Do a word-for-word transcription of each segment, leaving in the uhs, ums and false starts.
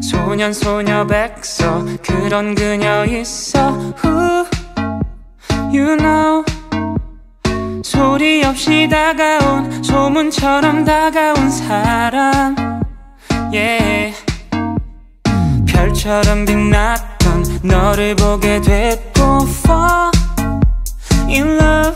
소년 소녀 백서 그런 그녀 있어 Who you know 소리 없이 다가온 소문처럼 다가온 사람 yeah. 별처럼 빛났던 너를 보게 됐고 Fall in love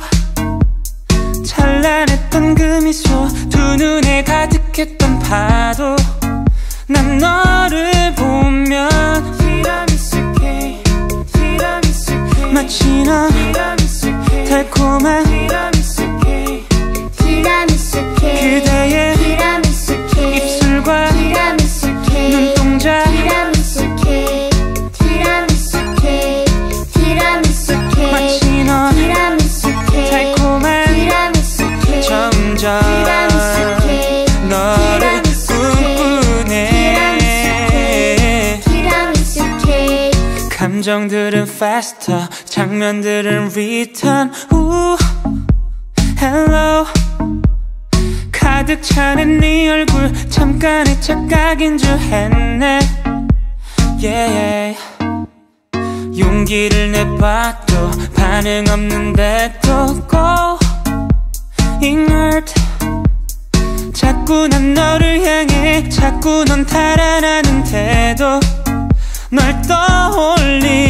찬란했던 그 미소 두 눈에 가득했던 파도 난 너를 보면 티라미수 케이크 티라미수 케이크 마치 넌 티라미수 케이크 달콤한 티라미수 케이크 티라미수 케이크 그대의 티라미수 케이크 입술과 티라미수 케이크 눈동자 티라미수 케이크 티라미수 케이크 티라미수 케이크 마치 넌 티라미수 케이크 달콤한 티라미수 케이크 점점 너를 감정들은 faster 장면들은 return Ooh, hello 가득 차는 네 얼굴 잠깐의 착각인 줄 했네 yeah. 용기를 내봐도 반응 없는데도 going hurt 자꾸 난 너를 향해 자꾸 넌 달아나는데도 널 떠올리